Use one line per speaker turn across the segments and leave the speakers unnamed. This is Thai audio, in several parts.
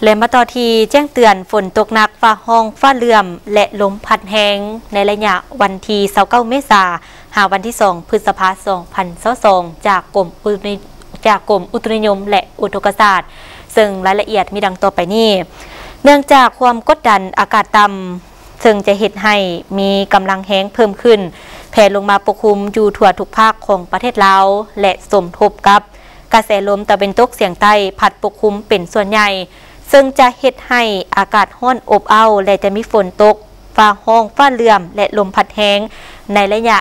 และมาต่อที่แจ้งเตือนฝนตกหนักฟ้าห้องฟ้าเลื่อมและลมพัดแรงในระยะวันที่29เมษายนหาวันที่2พฤษภาคม2022จากกรมอุตุนิยมและอุทกศาสตร์ซึ่งรายละเอียดมีดังต่อไปนี้เนื่องจากความกดดันอากาศต่ำซึ่งจะเฮ็ดให้มีกำลังแห้งเพิ่มขึ้นแผ่ลงมาปกคลุมอยู่ทั่วทุกภาคของประเทศลาวและสมทบกับกระแสลมตะวันตกเฉียงใต้พัดปกคลุมเป็นส่วนใหญ่ซึ่งจะเฮ็ดให้อากาศร้อนอบอ้าวและจะมีฝนตกฟ้าห้องฟ้าเลื่อมและลมพัดแรงในระยะ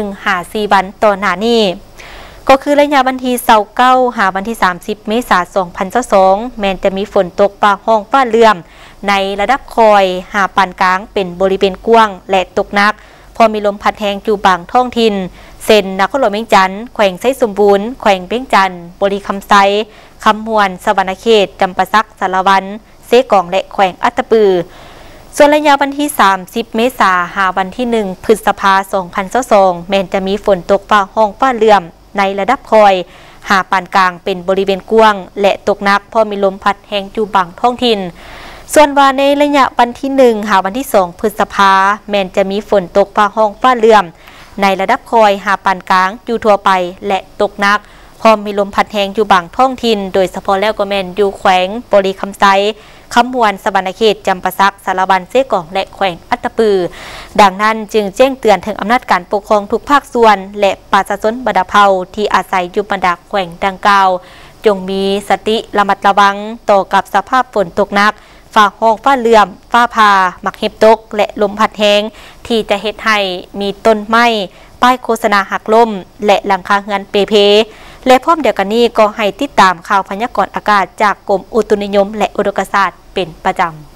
1-4 วันต่อหน้านี้ก็คือระยะวันที่29หาวันที่30เมษายน2022แม้จะมีฝนตกฟ้าห้องฟ้าเลื่อมในระดับคอยหาปานกลางเป็นบริเวณกว้างและตกหนักพอมีลมพัดแรงอยู่บางท้องถิ่นเส้นนครหลวงเวียงจันทน์แขวงไซสมบูรณ์แขวงเวียงจันทน์บริคำไซคำมวนสวรรณเขตจำปาสักสารวันเซกองและแขวงอัตตปือส่วนระยะวันที่30เมษายนหาวันที่1พฤษภาคม2022แม้จะมีฝนตกฟ้าห้องฟ้าเลื่อมในระดับคอยหาปานกลางเป็นบริเวณกว้างและตกหนักพอมีลมพัดแรงอยู่บางท้องถิ่นส่วนว่าในระยะวันที่1หาวันที่2พฤษภาคมแม้จะมีฝนตกฟ้าห้องฟ้าเลื่อมในระดับคอยหาปานกลางอยู่ทั่วไปและตกหนักพอมีลมพัดแรงอยู่บางท้องถิ่นโดยเฉพาะแล้วก็แม่นอยู่แขวงบริคำไซคำมวนสวรรณเขตจำปาสักสารวันเซกองและแขวงอัตตปือดังนั้นจึงแจ้งเตือนถึงอำนาจการปกครองทุกภาคส่วนและประชาชนบรรดาเผ่าที่อาศัยอยู่บรรดาแขวงดังกล่าวจงมีสติระมัดระวังต่อกับสภาพฝนตกหนักฟ้าห้องฟ้าเลื่อมฟ้าผ่าหมักเห็บตกและลมพัดแรงที่จะเฮ็ดให้มีต้นไม้ป้ายโฆษณาหักล่มและหลังคาเรือนเปเพและพร้อมเดียวกันนี้ก็ให้ติดตามข่าวพยากรณ์อากาศจากกรมอุตุนิยมและอุทกศาสตร์เป็นประจำ